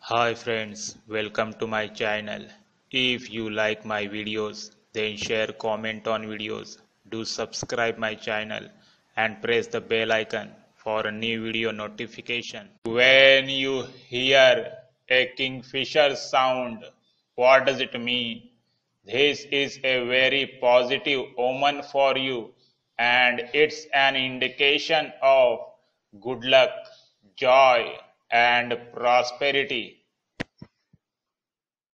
Hi friends, welcome to my channel. If you like my videos, then share, comment on videos. Do subscribe my channel and press the bell icon for a new video notification. When you hear a kingfisher sound, what does it mean? This is a very positive omen for you, and it's an indication of good luck, joy, and prosperity.